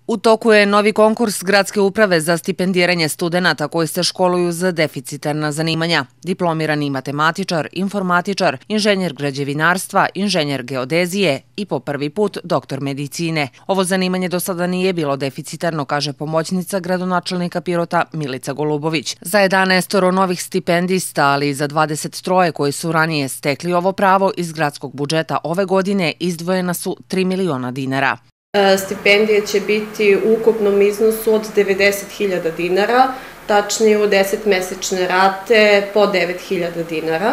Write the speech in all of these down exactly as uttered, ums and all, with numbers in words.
U toku je novi konkurs Gradske uprave za stipendiranje studenata koji se školuju za deficitarna zanimanja. Diplomirani matematičar, informatičar, inženjer građevinarstva, inženjer geodezije i po prvi put doktor medicine. Ovo zanimanje do sada nije bilo deficitarno, kaže pomoćnica gradonačelnika Pirota Milica Golubović. Za jedanaestoro novih stipendista, ali i za dvadeset tri koji su ranije stekli ovo pravo iz gradskog budžeta ove godine izdvojena su tri miliona dinara. Stipendije će biti u ukupnom iznosu od devedeset hiljada dinara, tačnije u desetmesečne rate po devet hiljada dinara.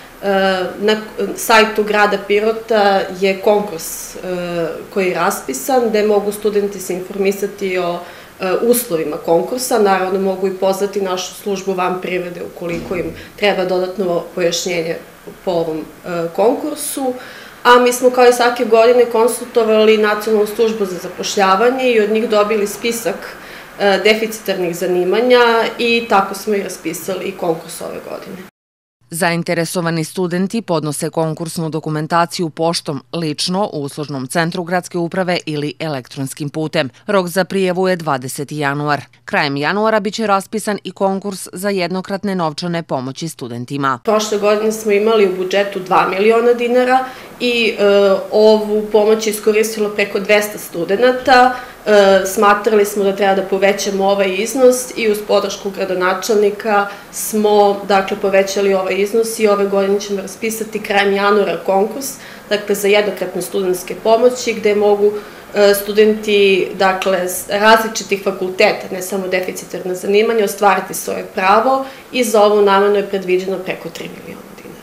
Na sajtu grada Pirota je konkurs koji je raspisan, gde mogu studenti se informisati o uslovima konkursa. Naravno, mogu i pozvati našu službu van privrede ukoliko im treba dodatno pojašnjenje po ovom konkursu. A mi smo kao i svake godine konsultovali Nacionalnu službu za zapošljavanje i od njih dobili spisak deficitarnih zanimanja i tako smo i raspisali konkurs ove godine. Zainteresovani studenti podnose konkursnu dokumentaciju poštom lično u uslužnom centru gradske uprave ili elektronskim putem. Rok za prijavu je dvadeseti januar. Krajem januara biće raspisan i konkurs za jednokratne novčane pomoći studentima. Prošle godine smo imali u budžetu dva miliona dinara i ovu pomoć je iskoristilo preko dvesta studenata. Smatrali smo da treba da povećamo ovaj iznos i uz podršku gradonačelnika smo dakle povećali ovaj iznos i ove godine ćemo raspisati krajem januara konkurs, dakle za jednokratne studentske pomoći gde mogu studenti dakle različitih fakulteta, ne samo deficitarna zanimanja, ostvariti svoje pravo i za ovu namenu je predviđeno preko tri miliona dinara.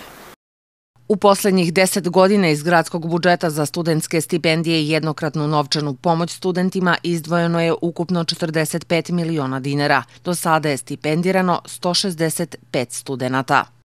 U poslednjih deset godina iz gradskog budžeta za studentske stipendije i jednokratnu novčanu pomoć studentima izdvojeno je ukupno četrdeset pet miliona dinara. Do sada je stipendirano sto šezdeset pet studenata.